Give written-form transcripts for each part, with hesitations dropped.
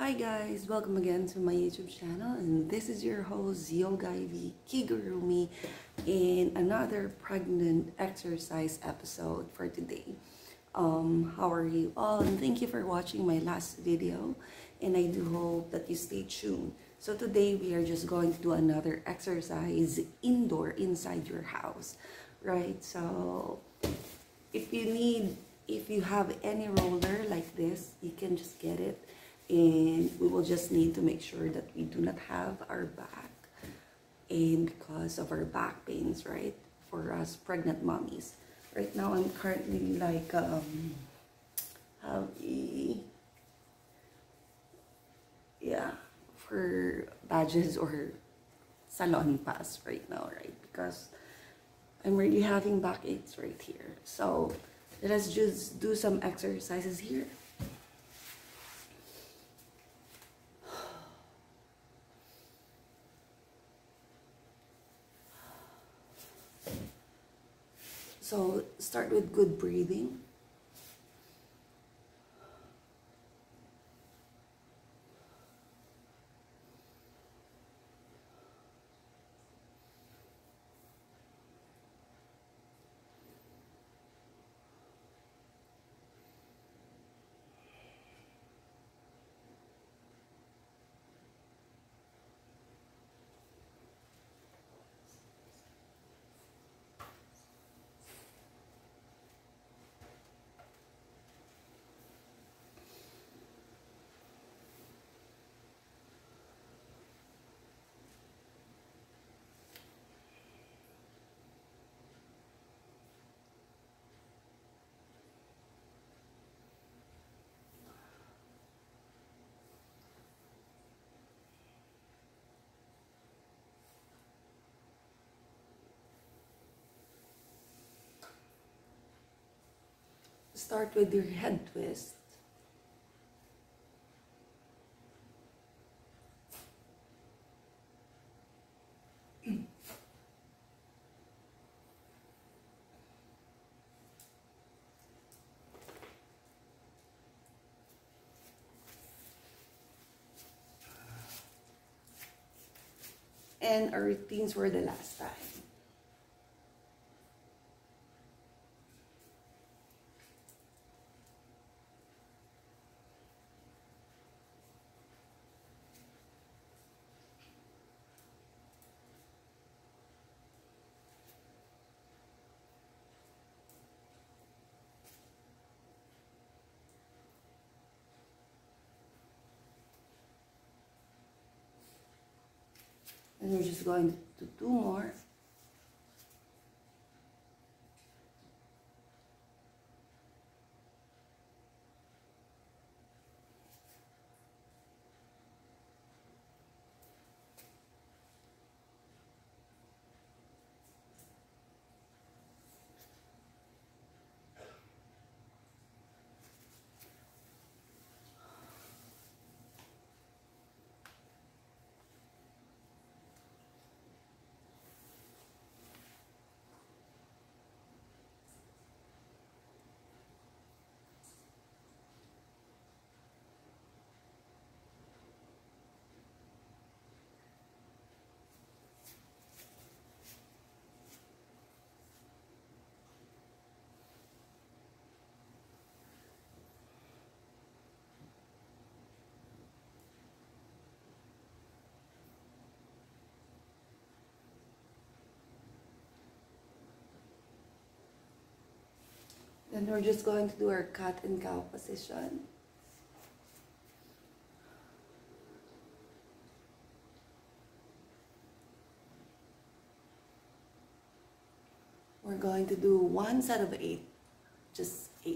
Hi guys, welcome again to my YouTube channel, and this is your host Yoga Ivy Kigurumi in another pregnant exercise episode for today. How are you all? And thank you for watching my last video, and I do hope that you stay tuned. So today we are just going to do another exercise indoor inside your house, right? So if you have any roller like this, you can just get it, and we will just need to make sure that we do not have our back and because of our back pains, right, for us pregnant mommies. Right now I'm currently like have a, yeah, for badges or salon pass right now, right, because I'm really having backaches right here. So let us just do some exercises here. So start with good breathing. Start with your head twist. And our routines were the last time. And we're just going to do more. Then we're just going to do our cat and cow position. We're going to do one set of 8, just 8.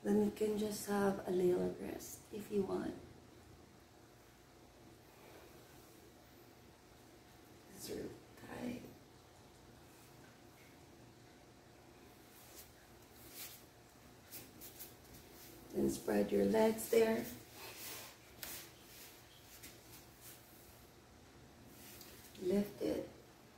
Then you can just have a little rest if you want. It's really tight. Then spread your legs there. Lift it.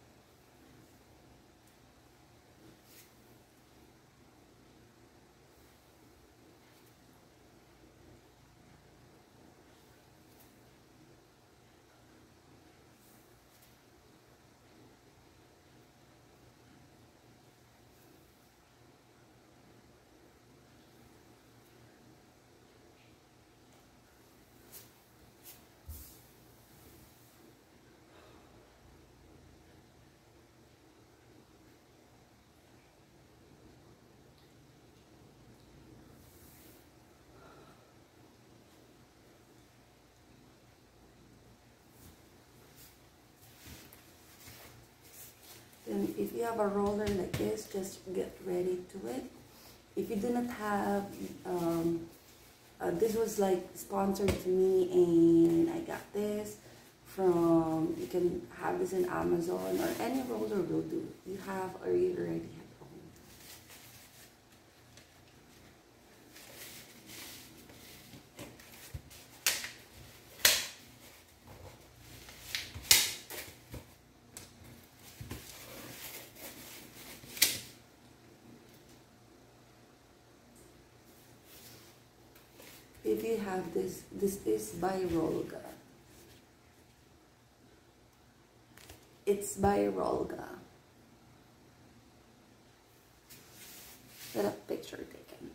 Then if you have a roller like this, just get ready to it. If you do not have, this was like sponsored to me and I got this from, you can have this in Amazon or any roller will do. You have or you already have home. If you have this is by Rolga. It's by Rolga. Get a picture taken.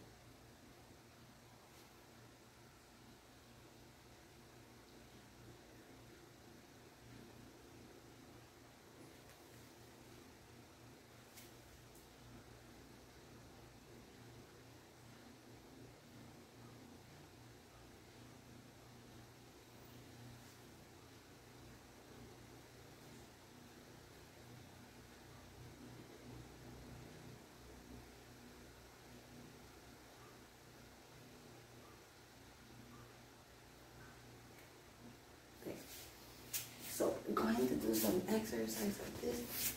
So I'm going to do some exercise like this.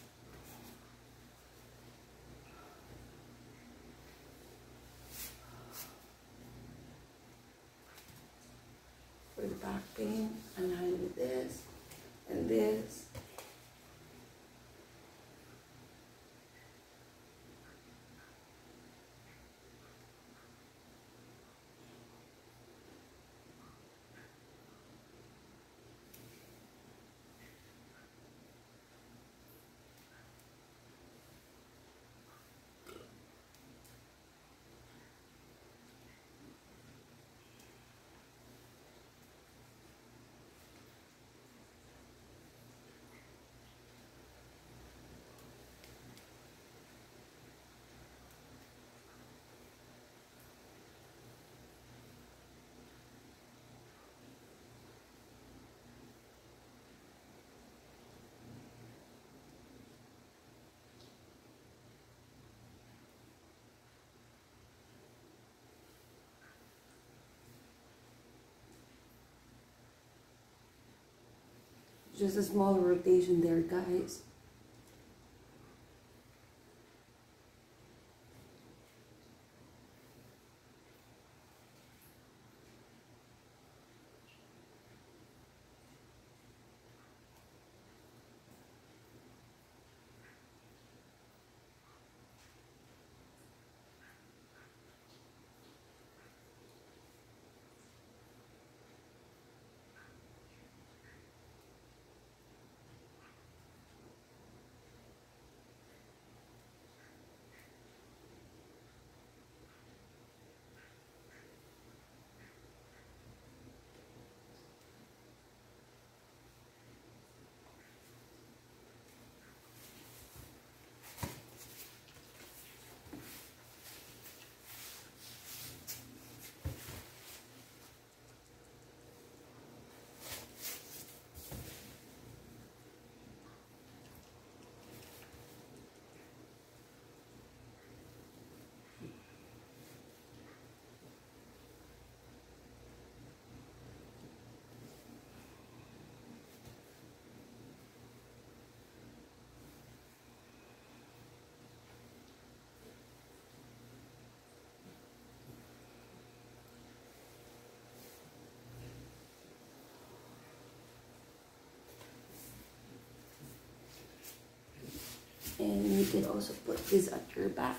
For the back pain, align with this and this. Just a small rotation there, guys. can also put this at your back.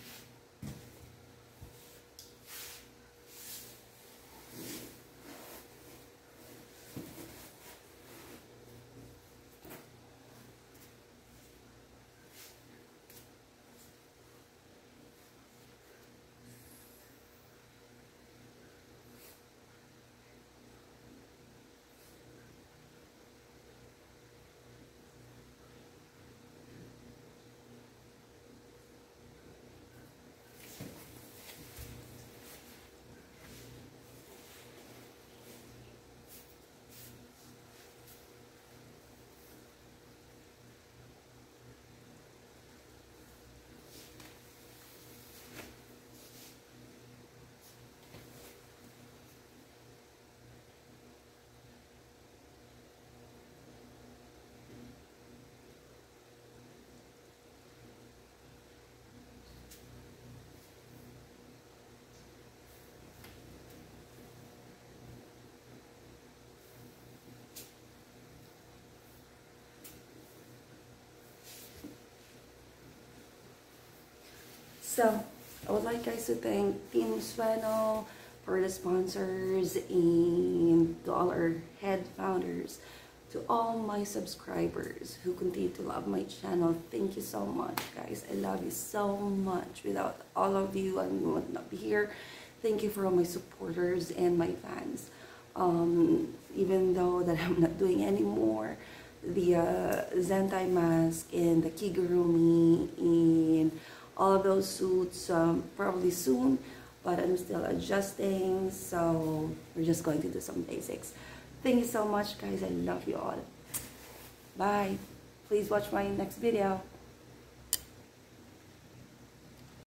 So, I would like guys to thank Team Sueno for the sponsors and to all our head founders, to all my subscribers who continue to love my channel. Thank you so much, guys. I love you so much. Without all of you, I would not be here. Thank you for all my supporters and my fans. Even though that I'm not doing anymore, the Zentai mask and the Kigurumi and all of those suits probably soon, but I'm still adjusting, so we're just going to do some basics. Thank you so much, guys. I love you all. Bye. Please watch my next video.